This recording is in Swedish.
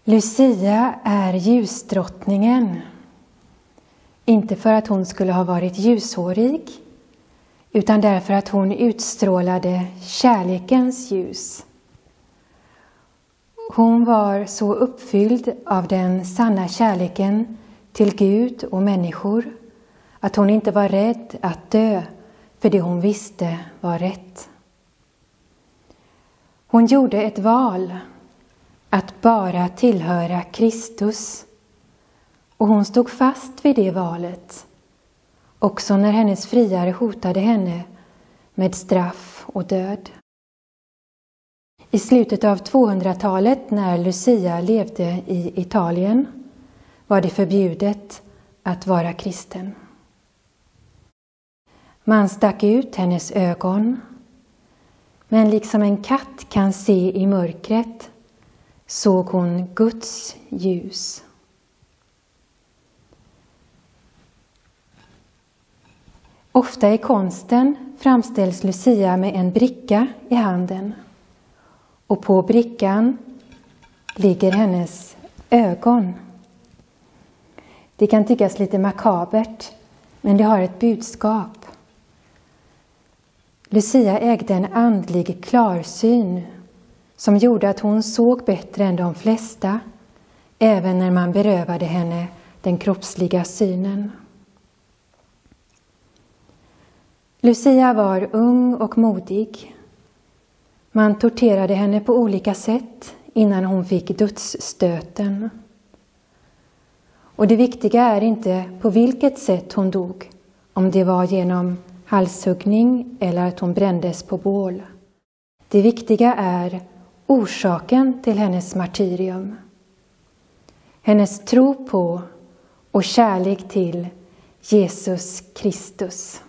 Lucia är ljusdrottningen. Inte för att hon skulle ha varit ljushårig, utan därför att hon utstrålade kärlekens ljus. Hon var så uppfylld av den sanna kärleken till Gud och människor att hon inte var rädd att dö för det hon visste var rätt. Hon gjorde ett val att bara tillhöra Kristus, och hon stod fast vid det valet, också när hennes friare hotade henne med straff och död. I slutet av 200-talet, när Lucia levde i Italien, var det förbjudet att vara kristen. Man stack ut hennes ögon, men liksom en katt kan se i mörkret såg hon Guds ljus. Ofta i konsten framställs Lucia med en bricka i handen, och på brickan ligger hennes ögon. Det kan tyckas lite makabert, men det har ett budskap. Lucia ägde en andlig klarsyn som gjorde att hon såg bättre än de flesta, även när man berövade henne den kroppsliga synen. Lucia var ung och modig. Man torterade henne på olika sätt innan hon fick dödsstöten. Och det viktiga är inte på vilket sätt hon dog, om det var genom halshuggning eller att hon brändes på bål. Det viktiga är orsaken till hennes martyrium. Hennes tro på och kärlek till Jesus Kristus.